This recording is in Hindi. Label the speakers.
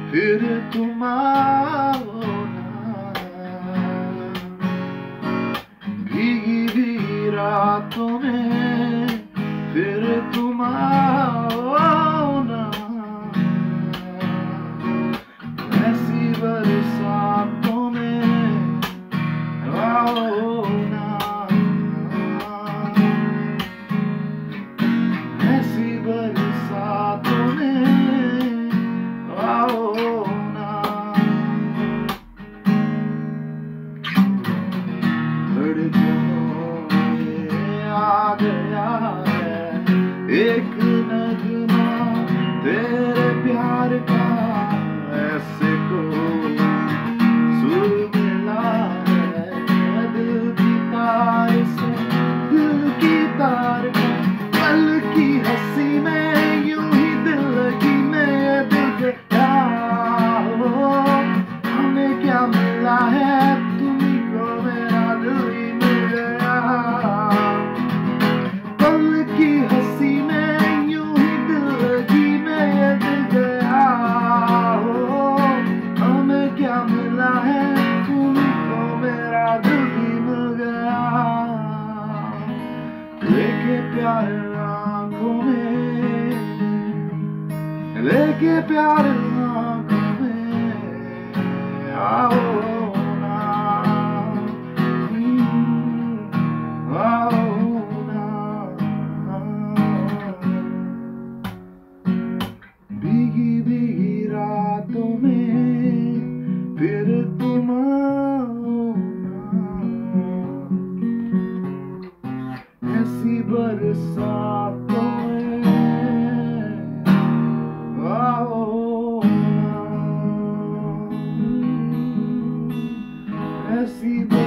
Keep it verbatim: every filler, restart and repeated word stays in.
Speaker 1: फिर तुम आओ ना, भीगी भीगी रातों में फिर तुम आओ ना, ऐसी बरसातों में आओ ना, ऐसी बरसातों में आओ ना। धड़कनों में आ गया है एक नगमा तेरे प्यार का, ऐसे को सुर मिला है दिल की तार से, दिल की तार का पल की हंसी में यूं ही दिल लगी में दिल के क्या हो, हमें क्या मिला है तुम्हीं को मेरा दिल ही मिल गया, पल की हंसी में यूं ही दिल लगी में दिल गया हो, हमें क्या मिला है तुम्हीं को मेरा दिल ही मिल गया। लेके प्यार आँखों में, लेके प्यार आँखों में आओ ना, आओ ना, भीगी भीगी रातों में फिर तुम आओ ना, ऐसी बरसातों में आओ ना, ऐसी